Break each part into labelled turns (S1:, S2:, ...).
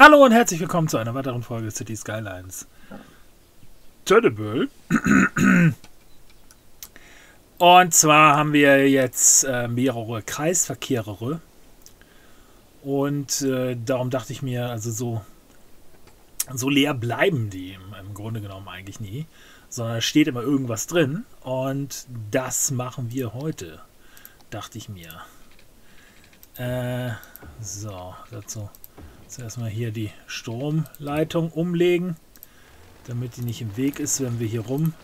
S1: Hallo und herzlich willkommen zu einer weiteren Folge City Skylines Tönniebüll. Und zwar haben wir jetzt mehrere Kreisverkehre. Und darum dachte ich mir, also so leer bleiben die im Grunde genommen eigentlich nie. Sondern da steht immer irgendwas drin. Und das machen wir heute, dachte ich mir. So, dazu zuerst mal hier die Stromleitung umlegen, damit die nicht im Weg ist, wenn wir hier rum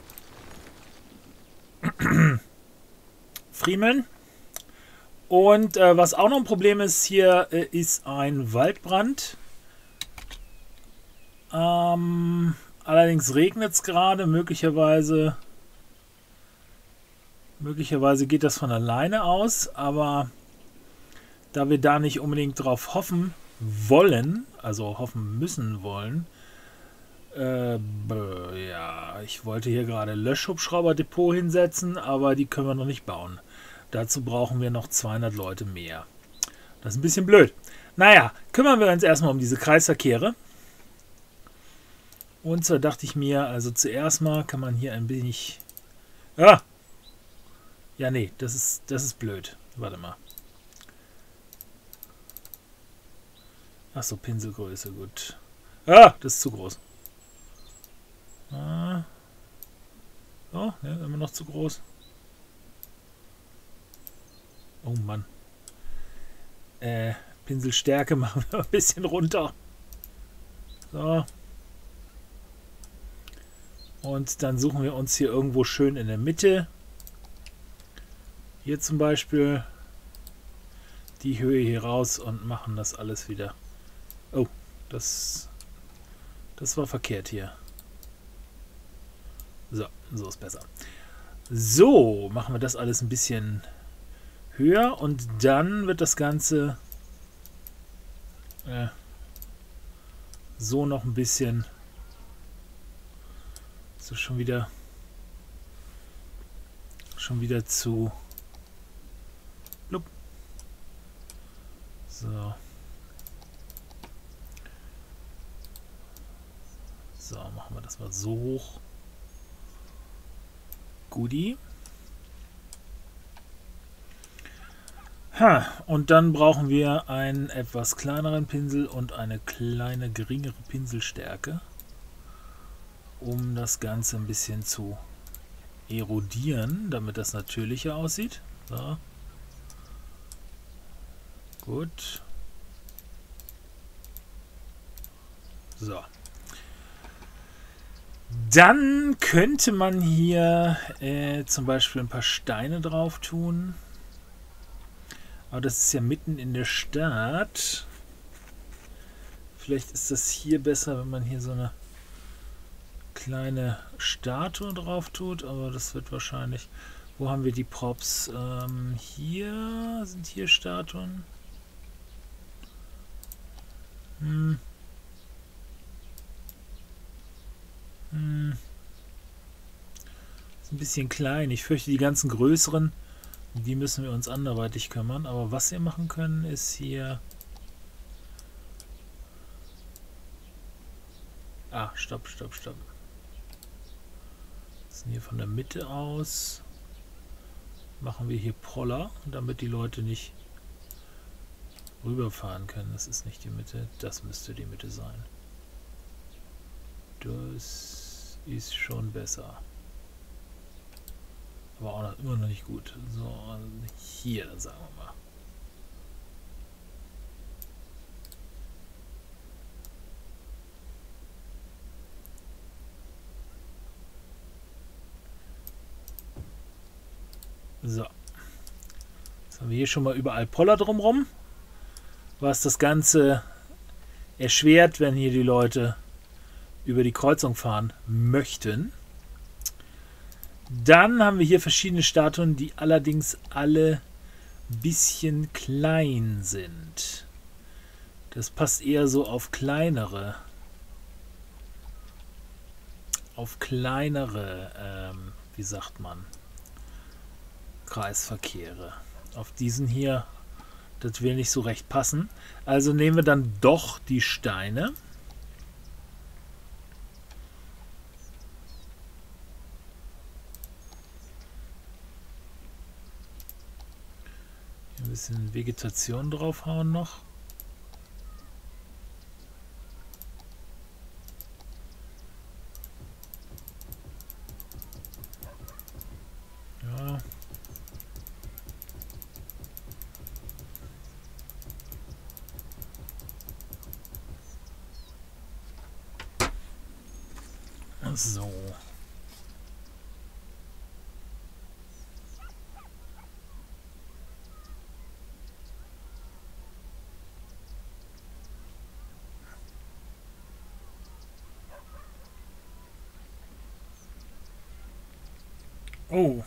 S1: friemeln. Und was auch noch ein Problem ist, hier ist ein Waldbrand. Allerdings regnet es gerade, möglicherweise geht das von alleine aus, aber da wir da nicht unbedingt drauf hoffen wollen, also hoffen müssen wollen, ja, ich wollte hier gerade Löschhubschrauberdepot hinsetzen, aber die können wir noch nicht bauen. Dazu brauchen wir noch 200 Leute mehr. Das ist ein bisschen blöd. Naja, kümmern wir uns erstmal um diese Kreisverkehre. Und so dachte ich mir, also zuerst mal kann man hier ein wenig... Ja, nee, das ist blöd. Warte mal. Achso, Pinselgröße, gut. Ah, das ist zu groß. Ah. Oh, ne, immer noch zu groß. Oh Mann. Pinselstärke machen wir ein bisschen runter. So. Und dann suchen wir uns hier irgendwo schön in der Mitte. Hier zum Beispiel die Höhe hier raus und machen das alles wieder. Oh, das war verkehrt hier. So ist besser. So, machen wir das alles ein bisschen höher und dann wird das Ganze so noch ein bisschen so schon wieder zu blub. So. So, machen wir das mal so hoch. Guti. Und dann brauchen wir einen etwas kleineren Pinsel und eine kleine, geringere Pinselstärke, um das Ganze ein bisschen zu erodieren, damit das natürlicher aussieht. So. Gut. So. Dann könnte man hier zum Beispiel ein paar Steine drauf tun. Aber das ist ja mitten in der Stadt. Vielleicht ist das hier besser, wenn man hier so eine kleine Statue drauf tut. Aber das wird wahrscheinlich... Wo haben wir die Props? Hier sind hier Statuen. Ist ein bisschen klein. Ich fürchte, die ganzen größeren, die müssen wir uns anderweitig kümmern. Aber was wir machen können, ist hier... Ah, stopp. Das sind hier von der Mitte aus. Machen wir hier Poller, damit die Leute nicht rüberfahren können. Das ist nicht die Mitte. Das müsste die Mitte sein. Das ist schon besser. Aber auch noch, immer noch nicht gut. So, hier, dann sagen wir mal. So. Jetzt haben wir hier schon mal überall Poller drumrum, was das Ganze erschwert, wenn hier die Leute über die Kreuzung fahren möchten. Dann haben wir hier verschiedene Statuen, die allerdings alle ein bisschen klein sind. Das passt eher so auf kleinere. Wie sagt man? Kreisverkehre. Auf diesen hier, Das will nicht so recht passen. Also nehmen wir dann doch die Steine. Hier ein bisschen Vegetation draufhauen noch. Ja. So. Oh.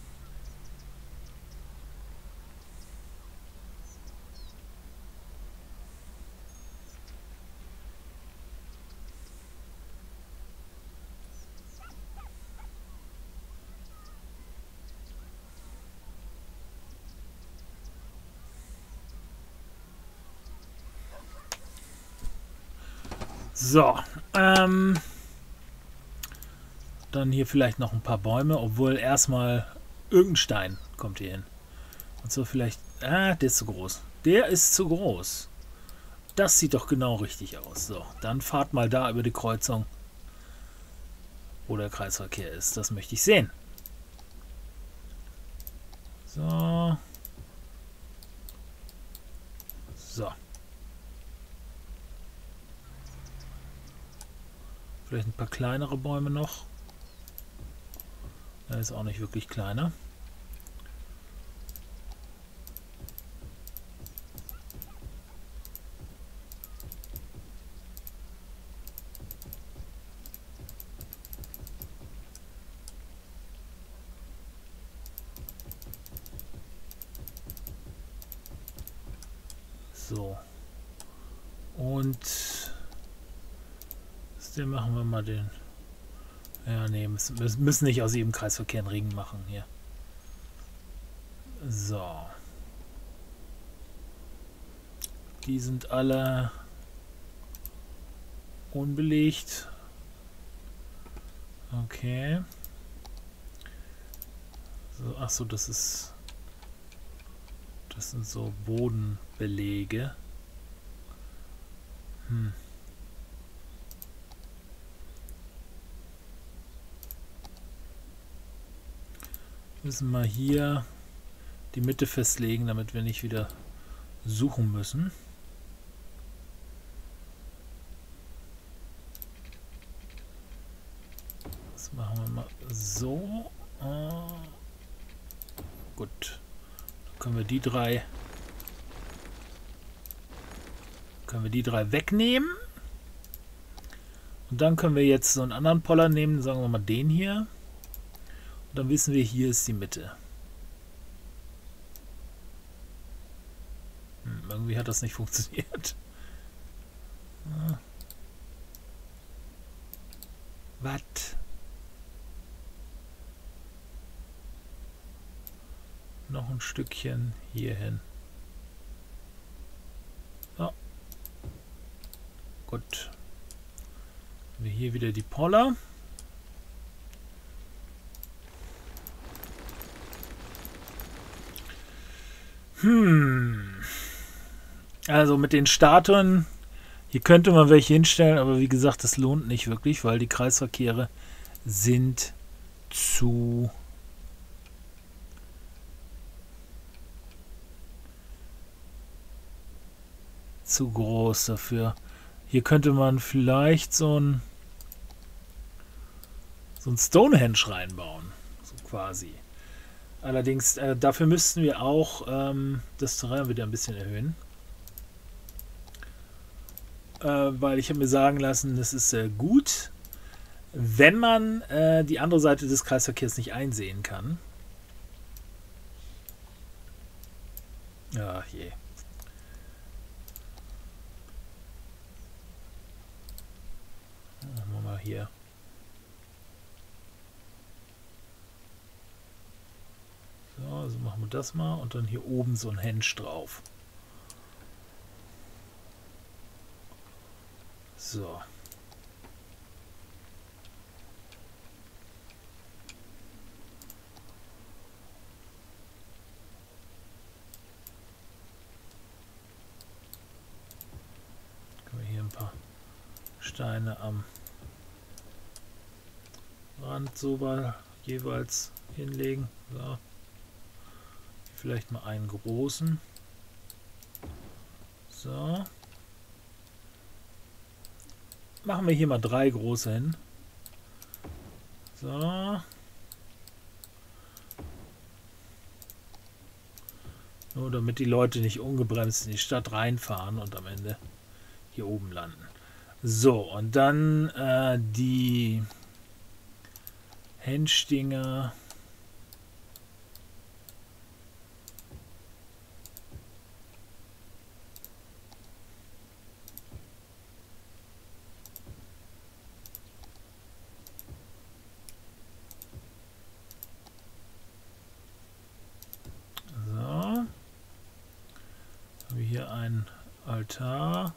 S1: So, dann hier vielleicht noch ein paar Bäume, obwohl erstmal irgendein Stein kommt hier hin. Und so vielleicht, der ist zu groß. Der ist zu groß. Das sieht doch genau richtig aus. So, dann fahrt mal da über die Kreuzung, wo der Kreisverkehr ist. Das möchte ich sehen. So. So. Vielleicht ein paar kleinere Bäume noch. Er ist auch nicht wirklich kleiner. So. Und den machen wir mal den. Ja, nee, müssen nicht aus jedem Kreisverkehr einen Ring machen hier. So. Die sind alle unbelegt. Okay. So, ach so, das sind so Bodenbelege. Müssen wir hier die Mitte festlegen, damit wir nicht wieder suchen müssen. Das machen wir mal so. Gut. Dann können wir die drei wegnehmen. Und dann können wir jetzt so einen anderen Poller nehmen, sagen wir mal den hier. Und dann wissen wir, hier ist die Mitte. Irgendwie hat das nicht funktioniert. Was? Noch ein Stückchen hier hin. So. Gut. Haben wir hier wieder die Poller. Also mit den Statuen, hier könnte man welche hinstellen, aber wie gesagt, das lohnt nicht wirklich, weil die Kreisverkehre sind zu groß dafür. Hier könnte man vielleicht so ein Stonehenge reinbauen, so quasi. Allerdings, dafür müssten wir auch das Terrain wieder ein bisschen erhöhen. Weil ich habe mir sagen lassen, es ist gut, wenn man die andere Seite des Kreisverkehrs nicht einsehen kann. Ach je. Machen wir mal hier. So, also machen wir das mal und dann hier oben so ein Henge drauf. So. Können wir hier ein paar Steine am Rand so jeweils hinlegen. So. Vielleicht mal einen großen. So. Machen wir hier mal 3 große hin. So. Nur damit die Leute nicht ungebremst in die Stadt reinfahren und am Ende hier oben landen. So, und dann die Hengstinger. Hier ein Altar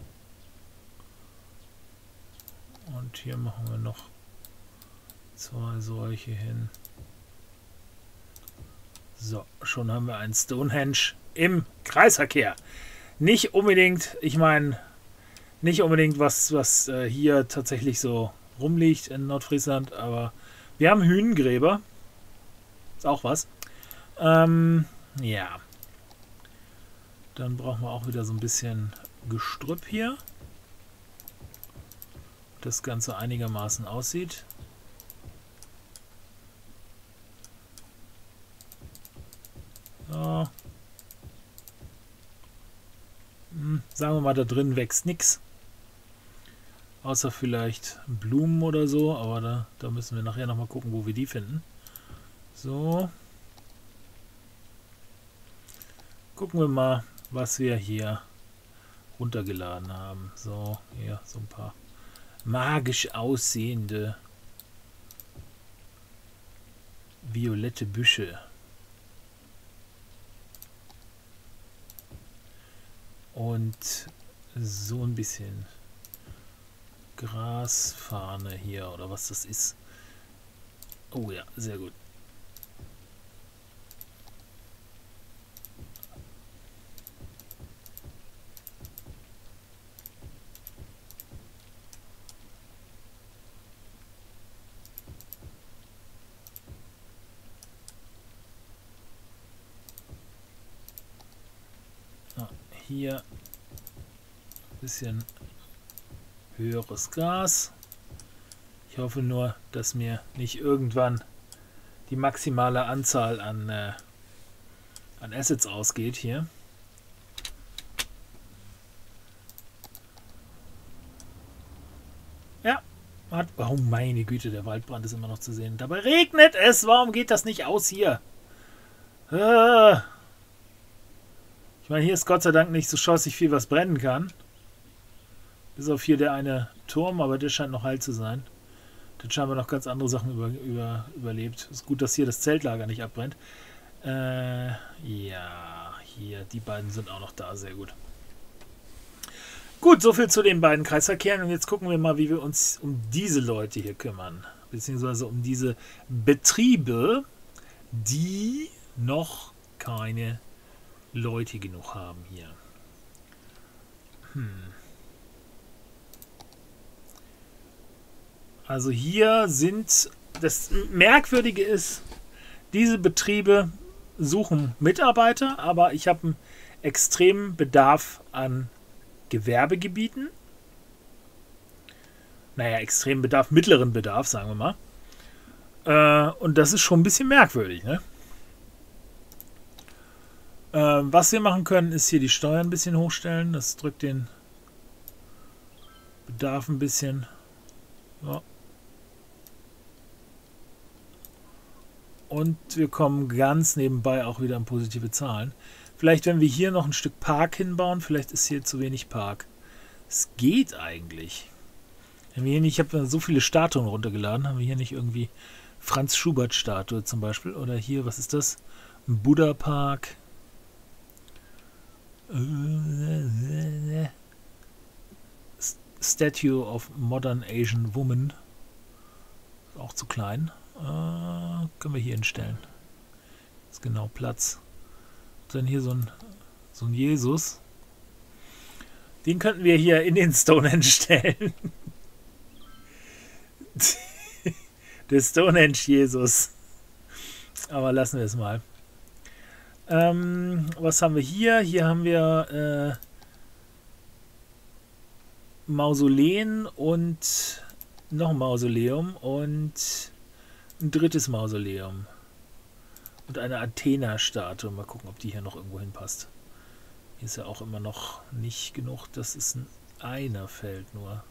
S1: und hier machen wir noch 2 solche hin. So, schon haben wir einen Stonehenge im Kreisverkehr. Nicht unbedingt, ich meine, nicht unbedingt was hier tatsächlich so rumliegt in Nordfriesland, aber wir haben Hünengräber. Ist auch was. Ja. Dann brauchen wir auch wieder so ein bisschen Gestrüpp hier. Das Ganze einigermaßen aussieht. So. Sagen wir mal, da drin wächst nichts. Außer vielleicht Blumen oder so, aber da müssen wir nachher nochmal gucken, wo wir die finden. So. Gucken wir mal, was wir hier runtergeladen haben. So, hier so ein paar magisch aussehende violette Büsche. Und so ein bisschen Grasfahne hier oder was das ist. Oh ja, sehr gut. Hier ein bisschen höheres Gras. Ich hoffe nur, dass mir nicht irgendwann die maximale Anzahl an Assets ausgeht hier. Ja, oh meine Güte, der Waldbrand ist immer noch zu sehen. Dabei regnet es. Warum geht das nicht aus hier? Ich meine, hier ist Gott sei Dank nicht so schossig viel, was brennen kann. Bis auf hier der eine Turm, aber der scheint noch heil zu sein. Der hat scheinbar noch ganz andere Sachen überlebt. Ist gut, dass hier das Zeltlager nicht abbrennt. Ja, hier, die beiden sind auch noch da, sehr gut. Gut, soviel zu den beiden Kreisverkehren. Und jetzt gucken wir mal, wie wir uns um diese Leute hier kümmern. Beziehungsweise um diese Betriebe, die noch keine Leute genug haben hier. Also hier sind, das Merkwürdige ist, diese Betriebe suchen Mitarbeiter, aber ich habe einen extremen Bedarf an Gewerbegebieten. Naja, extremen Bedarf, mittleren Bedarf, sagen wir mal. Und das ist schon ein bisschen merkwürdig, ne? Was wir machen können, ist hier die Steuern ein bisschen hochstellen. Das drückt den Bedarf ein bisschen. So. Und wir kommen ganz nebenbei auch wieder an positive Zahlen. Vielleicht, wenn wir hier noch ein Stück Park hinbauen, vielleicht ist hier zu wenig Park. Es geht eigentlich. Wenn wir hier nicht, ich habe so viele Statuen runtergeladen, haben wir hier nicht irgendwie Franz Schubert Statue zum Beispiel? Oder hier, was ist das? Ein Buddha Park. Statue of Modern Asian Woman. Ist auch zu klein. Können wir hier hinstellen. Ist genau Platz. Dann hier so ein Jesus. Den könnten wir hier in den Stonehenge stellen. Der Stonehenge Jesus. Aber lassen wir es mal. Was haben wir hier? Hier haben wir Mausoleen und noch ein Mausoleum und ein drittes Mausoleum. Und eine Athena-Statue. Mal gucken, ob die hier noch irgendwo hinpasst. Hier ist ja auch immer noch nicht genug. Das ist ein einer Feld nur.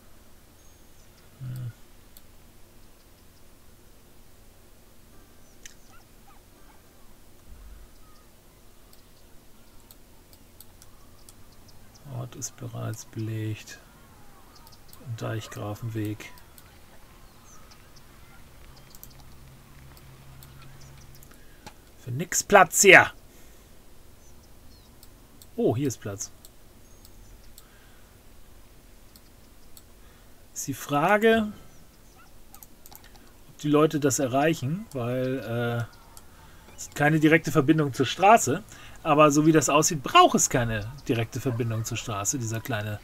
S1: Ort ist bereits belegt. Deichgrafenweg. Für nix Platz hier. Oh, hier ist Platz. Ist die Frage, ob die Leute das erreichen, weil es ist keine direkte Verbindung zur Straße. Aber so wie das aussieht, braucht es keine direkte Verbindung zur Straße, dieser kleine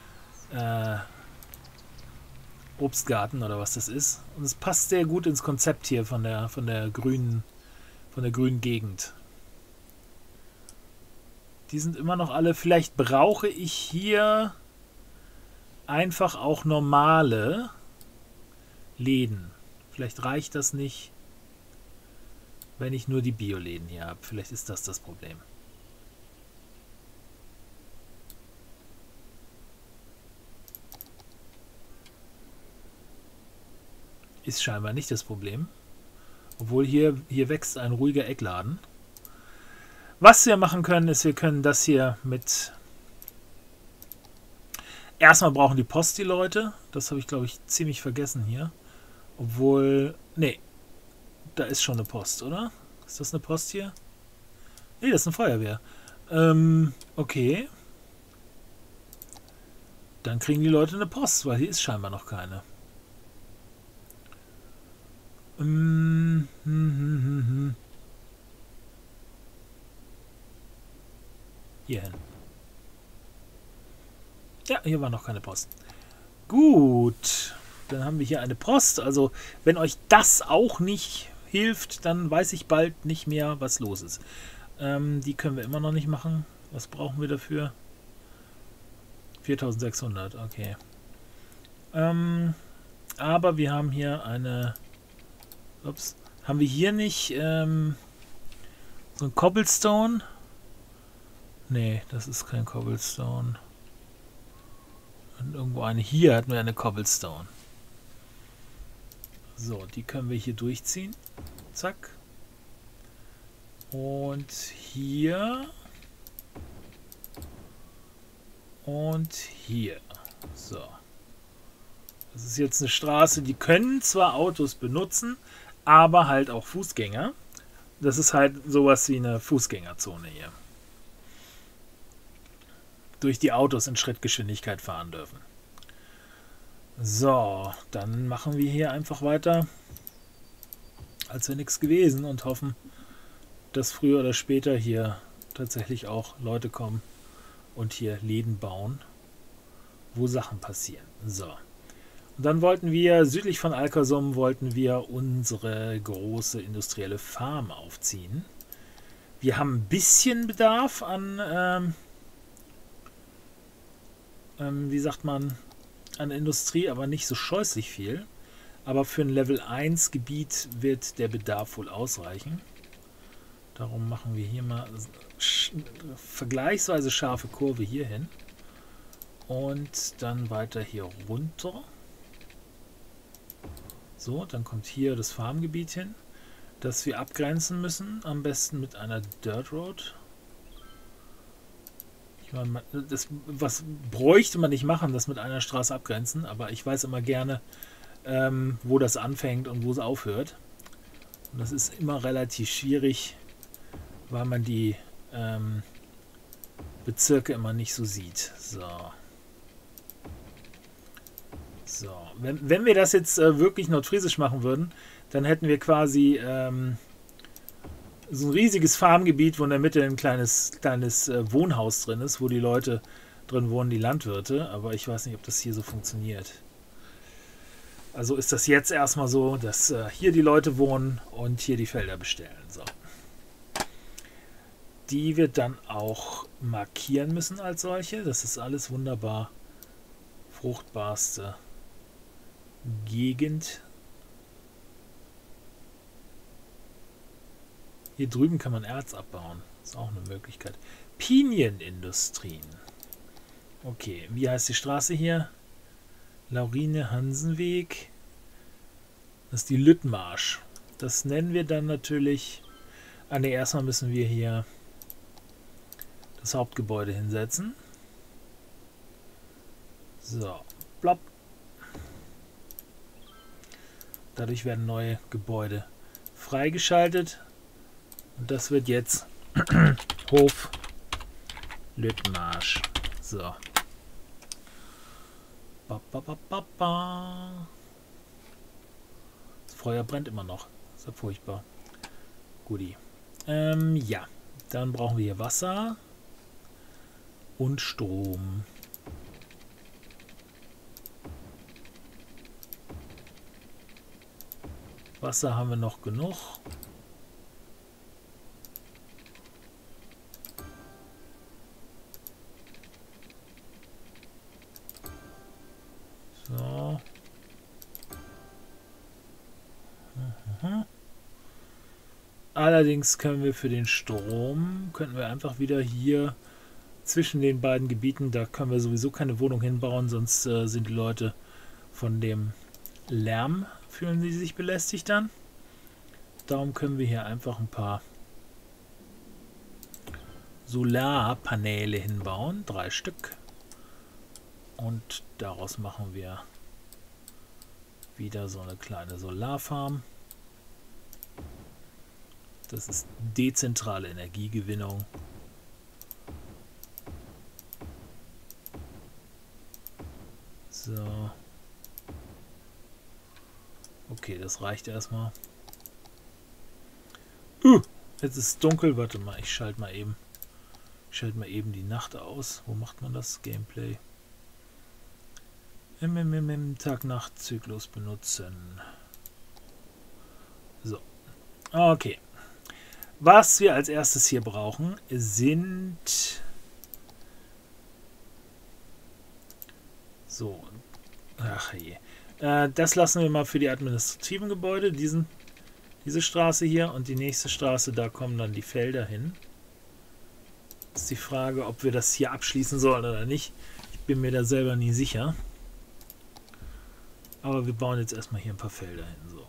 S1: Obstgarten oder was das ist. Und es passt sehr gut ins Konzept hier von der grünen Gegend. Die sind immer noch alle. Vielleicht brauche ich hier einfach auch normale Läden. Vielleicht reicht das nicht, wenn ich nur die Bioläden hier habe. Vielleicht ist das das Problem. Ist scheinbar nicht das Problem. Obwohl hier wächst ein ruhiger Eckladen. Was wir machen können, ist, wir können das hier mit... Erstmal brauchen die Post die Leute. Das habe ich, glaube ich, ziemlich vergessen hier. Obwohl... Nee. Da ist schon eine Post, oder? Ist das eine Post hier? Nee, das ist eine Feuerwehr. Okay. Dann kriegen die Leute eine Post, weil hier ist scheinbar noch keine. Hierhin. Ja, hier war noch keine Post. Gut. Dann haben wir hier eine Post. Also, wenn euch das auch nicht hilft, dann weiß ich bald nicht mehr, was los ist. Die können wir immer noch nicht machen. Was brauchen wir dafür? 4600, okay. Aber wir haben hier eine... Ups. Haben wir hier nicht so ein Cobblestone? Nee, das ist kein Cobblestone. Und irgendwo eine. Hier hatten wir eine Cobblestone. So, die können wir hier durchziehen. Zack. Und hier. Und hier. So. Das ist jetzt eine Straße, die können zwar Autos benutzen, aber halt auch Fußgänger. Das ist halt sowas wie eine Fußgängerzone hier. Durch die Autos in Schrittgeschwindigkeit fahren dürfen. So, dann machen wir hier einfach weiter, als wäre nichts gewesen und hoffen, dass früher oder später hier tatsächlich auch Leute kommen und hier Läden bauen, wo Sachen passieren. So. Und dann wollten wir, südlich von Al-Qasum, wollten wir unsere große industrielle Farm aufziehen. Wir haben ein bisschen Bedarf an, wie sagt man, an Industrie, aber nicht so scheußlich viel. Aber für ein Level 1 Gebiet wird der Bedarf wohl ausreichen. Darum machen wir hier mal vergleichsweise scharfe Kurve hier hin. Und dann weiter hier runter. So, dann kommt hier das Farmgebiet hin, das wir abgrenzen müssen. Am besten mit einer Dirt Road. Ich meine, was bräuchte man nicht machen, das mit einer Straße abgrenzen, aber ich weiß immer gerne, wo das anfängt und wo es aufhört. Und das ist immer relativ schwierig, weil man die Bezirke immer nicht so sieht. So. So, wenn wir das jetzt wirklich nordfriesisch machen würden, dann hätten wir quasi so ein riesiges Farmgebiet, wo in der Mitte ein kleines Wohnhaus drin ist, wo die Leute drin wohnen, die Landwirte. Aber ich weiß nicht, ob das hier so funktioniert. Also ist das jetzt erstmal so, dass hier die Leute wohnen und hier die Felder bestellen. So. Die wir dann auch markieren müssen als solche. Das ist alles wunderbar. Fruchtbarste Gegend. Hier drüben kann man Erz abbauen. Ist auch eine Möglichkeit. Pinienindustrien. Okay, wie heißt die Straße hier? Laurine-Hansen-Weg. Das ist die Lüttmarsch. Das nennen wir dann natürlich... Ah ne, erstmal müssen wir hier das Hauptgebäude hinsetzen. So, plopp. Dadurch werden neue Gebäude freigeschaltet. Und das wird jetzt Hof Lüttmarsch. So. Ba, ba, ba, ba, ba. Das Feuer brennt immer noch. Das ist ja furchtbar. Guti. Ja. Dann brauchen wir hier Wasser und Strom. Wasser haben wir noch genug. So. Allerdings können wir für den Strom, könnten wir einfach wieder hier zwischen den beiden Gebieten, da können wir sowieso keine Wohnung hinbauen, sonst sind die Leute von dem Lärm, fühlen sie sich belästigt dann. Darum können wir hier einfach ein paar Solarpaneele hinbauen, 3 Stück. Und daraus machen wir wieder so eine kleine Solarfarm. Das ist dezentrale Energiegewinnung. So. Okay, das reicht erstmal. Jetzt ist es dunkel. Warte mal, ich schalte mal eben die Nacht aus. Wo macht man das? Gameplay. Im Tag-Nacht-Zyklus benutzen. So. Okay. Was wir als erstes hier brauchen, sind... So. Ach je. Das lassen wir mal für die administrativen Gebäude. Diese Straße hier und die nächste Straße, da kommen dann die Felder hin. Ist die Frage, ob wir das hier abschließen sollen oder nicht. Ich bin mir da selber nie sicher. Aber wir bauen jetzt erstmal hier ein paar Felder hin. So.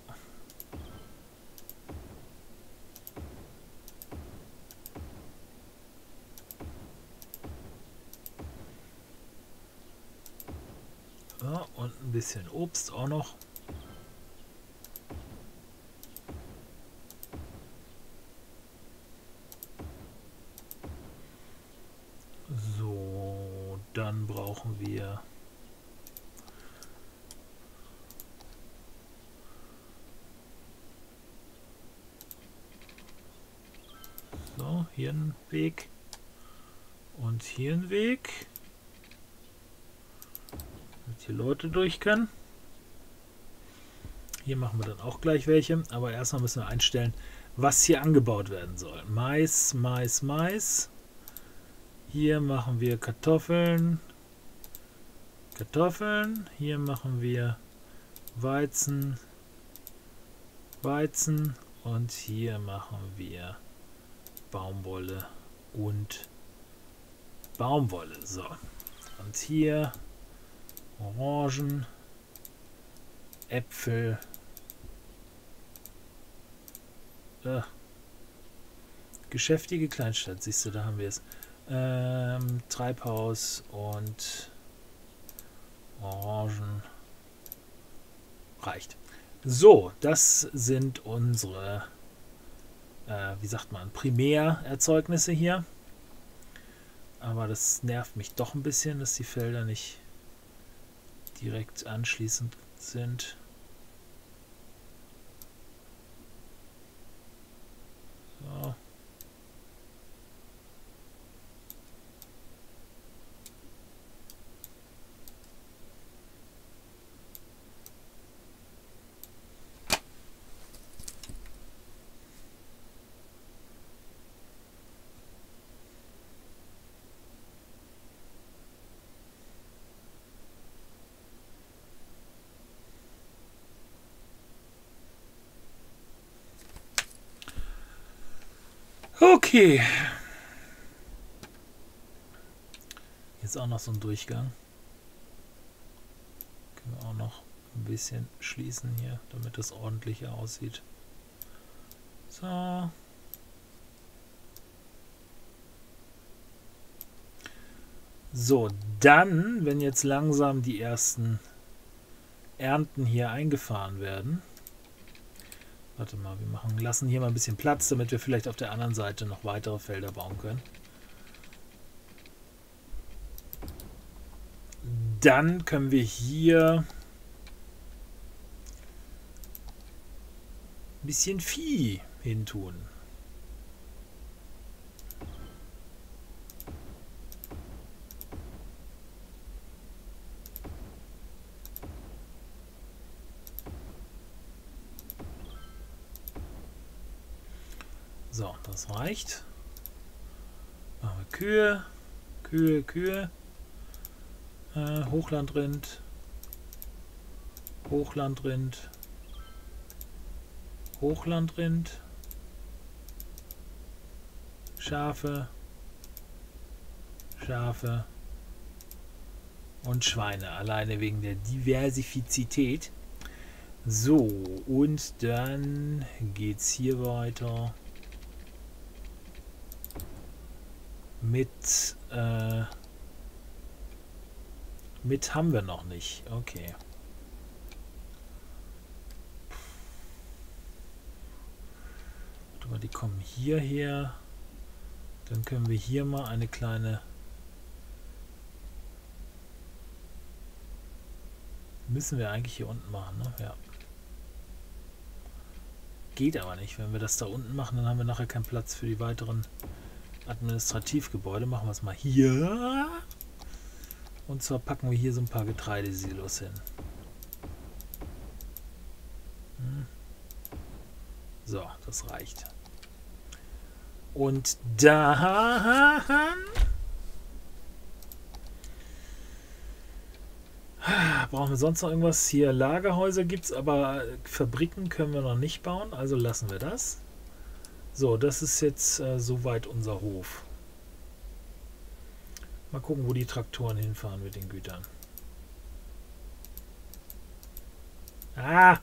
S1: Ja, und ein bisschen Obst auch noch. So, dann brauchen wir so, hier einen Weg und hier einen Weg. Hier Leute durch können. Hier machen wir dann auch gleich welche, aber erstmal müssen wir einstellen, was hier angebaut werden soll. Mais, Mais, Mais. Hier machen wir Kartoffeln. Kartoffeln. Hier machen wir Weizen. Weizen. Und hier machen wir Baumwolle und Baumwolle. So. Und hier Orangen, Äpfel, geschäftige Kleinstadt, siehst du, da haben wir es. Treibhaus und Orangen reicht. So, das sind unsere, wie sagt man, Primärerzeugnisse hier. Aber das nervt mich doch ein bisschen, dass die Felder nicht direkt anschließend sind. So. Okay. Jetzt auch noch so ein Durchgang. Können wir auch noch ein bisschen schließen hier, damit das ordentlicher aussieht. So. So, dann, wenn jetzt langsam die ersten Ernten hier eingefahren werden. Warte mal, wir lassen hier mal ein bisschen Platz, damit wir vielleicht auf der anderen Seite noch weitere Felder bauen können. Dann können wir hier ein bisschen Vieh hintun. So, das reicht. Machen wir Kühe, Kühe, Kühe. Hochlandrind. Hochlandrind. Hochlandrind. Schafe. Schafe. Und Schweine. Alleine wegen der Diversifizität. So, und dann geht's hier weiter. Mit haben wir noch nicht. Okay. Warte mal, die kommen hierher. Dann können wir hier mal eine kleine... Müssen wir eigentlich hier unten machen, ne? Ja. Geht aber nicht. Wenn wir das da unten machen, dann haben wir nachher keinen Platz für die weiteren Administrativgebäude. Machen wir es mal hier. Und zwar packen wir hier so ein paar Getreidesilos hin. So, das reicht. Und dann brauchen wir sonst noch irgendwas? Hier Lagerhäuser gibt es, aber Fabriken können wir noch nicht bauen, also lassen wir das. So, das ist jetzt soweit unser Hof. Mal gucken, wo die Traktoren hinfahren mit den Gütern. Ah!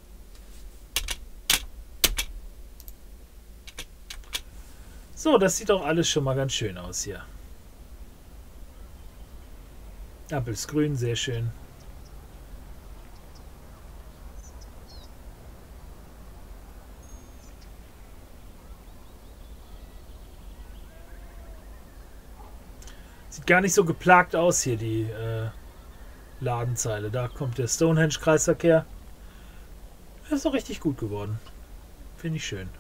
S1: So, das sieht doch alles schon mal ganz schön aus hier. Appelsgrün, sehr schön. Sieht gar nicht so geplagt aus hier, die Ladenzeile. Da kommt der Stonehenge-Kreisverkehr. Das ist doch richtig gut geworden. Finde ich schön.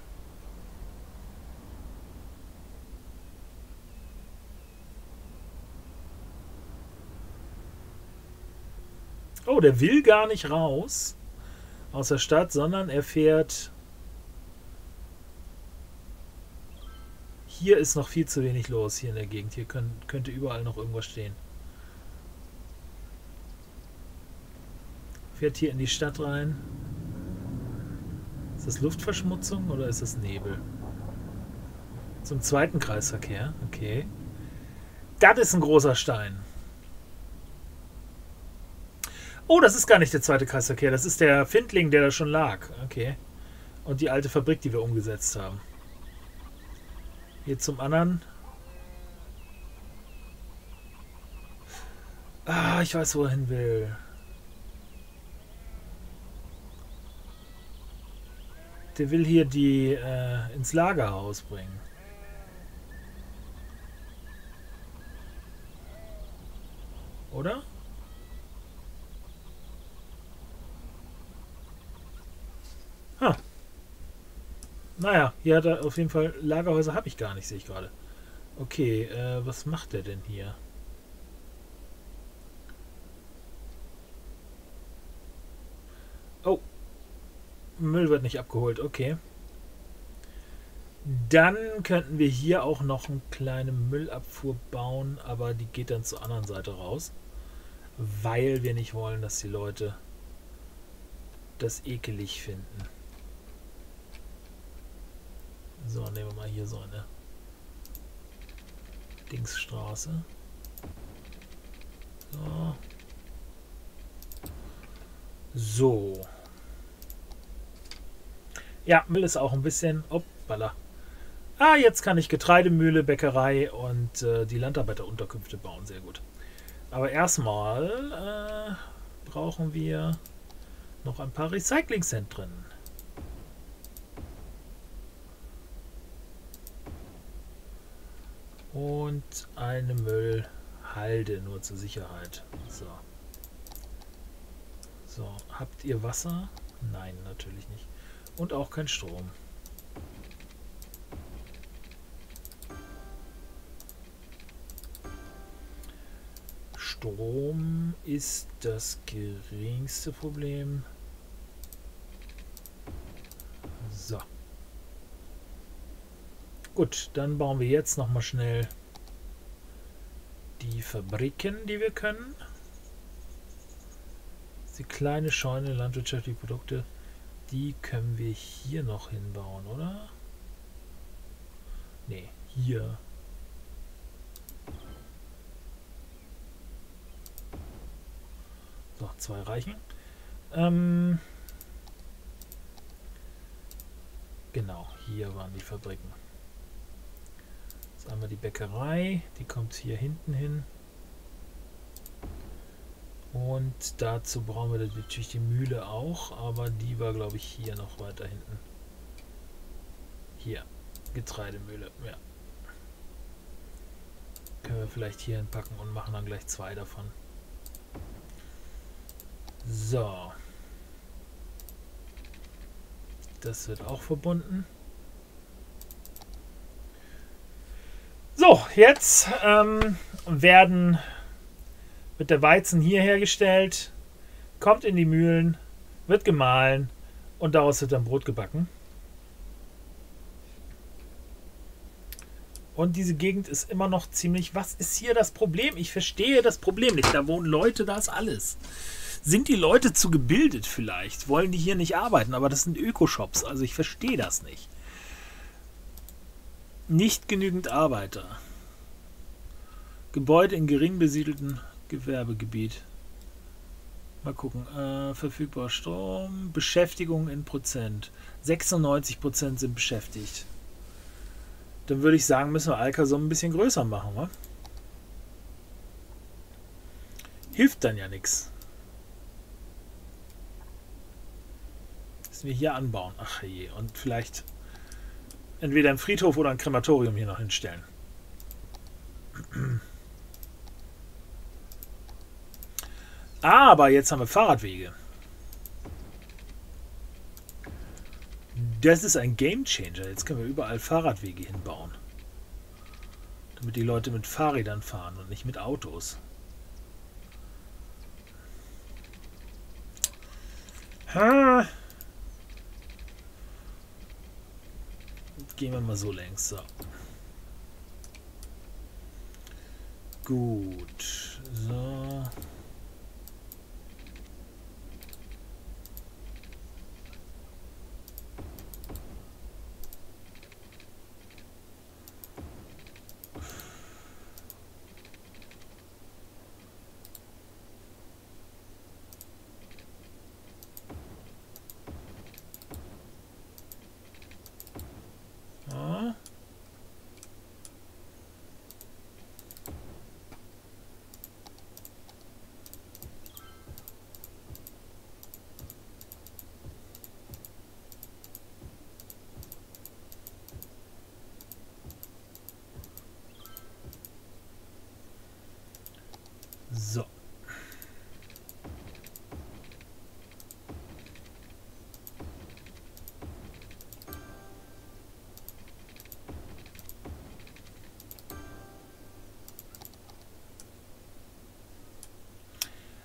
S1: Oh, der will gar nicht raus aus der Stadt, sondern er fährt... Hier ist noch viel zu wenig los, hier in der Gegend. Hier könnte überall noch irgendwas stehen. Fährt hier in die Stadt rein. Ist das Luftverschmutzung oder ist das Nebel? Zum zweiten Kreisverkehr, okay. Das ist ein großer Stein. Oh, das ist gar nicht der zweite Kreisverkehr. Das ist der Findling, der da schon lag. Okay. Und die alte Fabrik, die wir umgesetzt haben. Hier zum anderen. Ah, ich weiß, wo er hin will. Der will hier die ins Lagerhaus bringen. Oder? Naja, hier hat er auf jeden Fall Lagerhäuser habe ich gar nicht, sehe ich gerade. Okay, was macht er denn hier? Oh, Müll wird nicht abgeholt, okay. Dann könnten wir hier auch noch eine kleine Müllabfuhr bauen, aber die geht dann zur anderen Seite raus, weil wir nicht wollen, dass die Leute das ekelig finden. So, nehmen wir mal hier so eine Dingsstraße. So. So. Ja, Müll ist auch ein bisschen... Hoppala. Ah, jetzt kann ich Getreidemühle, Bäckerei und die Landarbeiterunterkünfte bauen. Sehr gut. Aber erstmal brauchen wir noch ein paar Recyclingzentren. Und eine Müllhalde, nur zur Sicherheit. So. So, habt ihr Wasser? Nein, natürlich nicht. Und auch kein Strom. Strom ist das geringste Problem. So. Gut, dann bauen wir jetzt noch mal schnell die Fabriken, die wir können. Die kleine Scheune, landwirtschaftliche Produkte, die können wir hier noch hinbauen, oder? Ne, hier. So, 2 reichen. Genau, hier waren die Fabriken. Jetzt haben wir die Bäckerei, die kommt hier hinten hin. Und dazu brauchen wir natürlich die Mühle auch, aber die war, glaube ich, hier noch weiter hinten. Hier, Getreidemühle, ja. Können wir vielleicht hier hinpacken und machen dann gleich 2 davon. So. Das wird auch verbunden. So, jetzt wird der Weizen hier hergestellt, kommt in die Mühlen, wird gemahlen und daraus wird dann Brot gebacken. Und diese Gegend ist immer noch ziemlich... Was ist hier das Problem? Ich verstehe das Problem nicht. Da wohnen Leute, da ist alles. Sind die Leute zu gebildet vielleicht? Wollen die hier nicht arbeiten? Aber das sind Ökoshops, also ich verstehe das nicht. Nicht genügend Arbeiter. Gebäude in gering besiedelten Gewerbegebiet. Mal gucken. Verfügbarer Strom. Beschäftigung in Prozent. 96% sind beschäftigt. Dann würde ich sagen, müssen wir Alkasum ein bisschen größer machen, wa? Hilft dann ja nichts. Müssen wir hier anbauen. Ach je. Und vielleicht entweder einen Friedhof oder ein Krematorium hier noch hinstellen. Aber jetzt haben wir Fahrradwege. Das ist ein Gamechanger. Jetzt können wir überall Fahrradwege hinbauen. Damit die Leute mit Fahrrädern fahren und nicht mit Autos. Ha. Gehen wir mal so längs. So. Gut. So.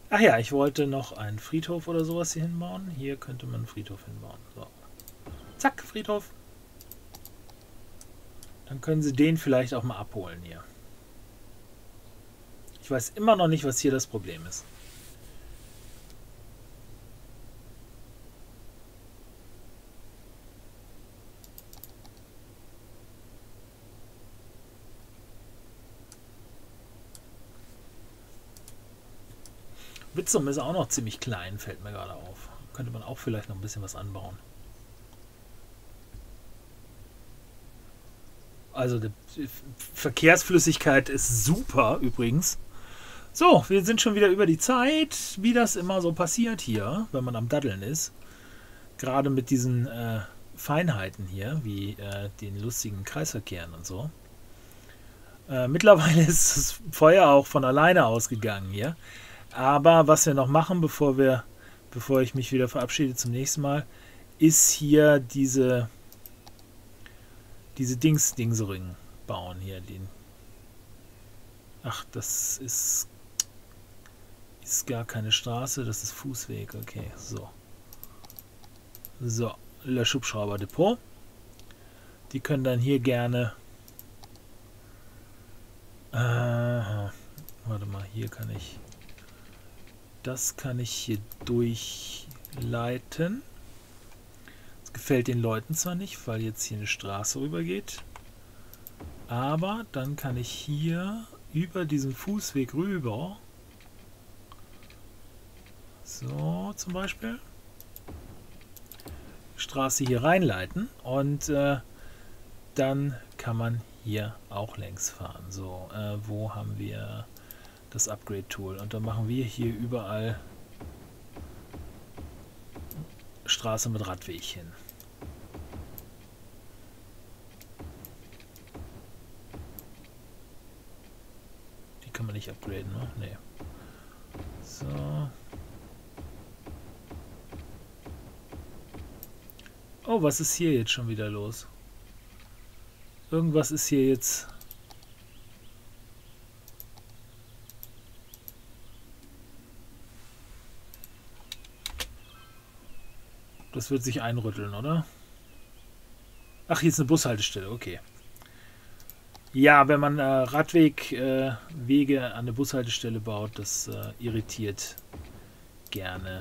S1: Ach ja, ich wollte noch einen Friedhof oder sowas hier hinbauen. Hier könnte man einen Friedhof hinbauen. So. Zack, Friedhof. Dann können Sie den vielleicht auch mal abholen hier. Ich weiß immer noch nicht, was hier das Problem ist. Witzum ist auch noch ziemlich klein, fällt mir gerade auf. Könnte man auch vielleicht noch ein bisschen was anbauen. Also die Verkehrsflüssigkeit ist super übrigens. So, wir sind schon wieder über die Zeit, wie das immer so passiert hier, wenn man am Daddeln ist. Gerade mit diesen Feinheiten hier, wie den lustigen Kreisverkehren und so. Mittlerweile ist das Feuer auch von alleine ausgegangen hier. Aber was wir noch machen, bevor ich mich wieder verabschiede zum nächsten Mal, ist hier diese Dingsring bauen hier. Ach, das ist gar keine Straße, das ist Fußweg. Okay, so. So, Löschhubschrauberdepot. Die können dann hier gerne... warte mal, hier kann ich... Das kann ich hier durchleiten. Das gefällt den Leuten zwar nicht, weil jetzt hier eine Straße rübergeht. Aber dann kann ich hier über diesen Fußweg rüber. So zum Beispiel. Straße hier reinleiten. Und dann kann man hier auch längs fahren. So, wo haben wir... das Upgrade-Tool. Und dann machen wir hier überall Straße mit Radweg hin. Die kann man nicht upgraden, ne? Nee. So. Oh, was ist hier jetzt schon wieder los? Irgendwas ist hier jetzt... Das wird sich einrütteln, oder? Ach, hier ist eine Bushaltestelle, okay. Ja, wenn man Radwege an eine Bushaltestelle baut, das irritiert gerne.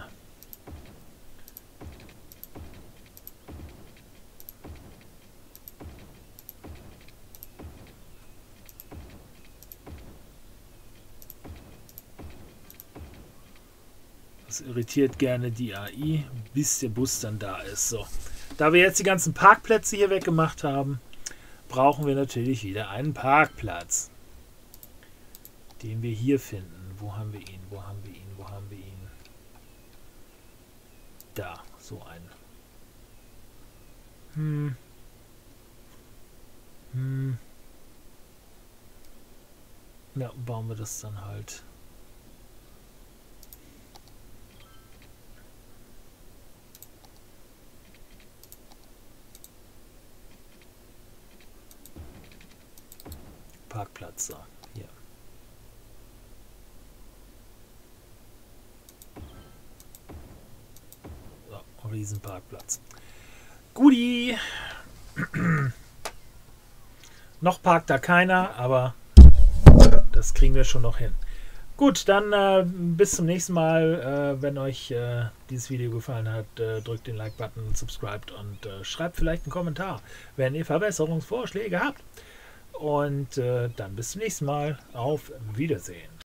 S1: Das irritiert gerne die AI, bis der Bus dann da ist. So. Da wir jetzt die ganzen Parkplätze hier weggemacht haben, brauchen wir natürlich wieder einen Parkplatz, den wir hier finden. Wo haben wir ihn? Wo haben wir ihn? Wo haben wir ihn? Da, so einen. Ja, bauen wir das dann halt. Parkplatz, so, hier. So, Riesenparkplatz. Guti! Noch parkt da keiner, aber das kriegen wir schon noch hin. Gut, dann bis zum nächsten Mal. Wenn euch dieses Video gefallen hat, drückt den Like-Button, subscribt und schreibt vielleicht einen Kommentar, wenn ihr Verbesserungsvorschläge habt. Und dann bis zum nächsten Mal. Auf Wiedersehen.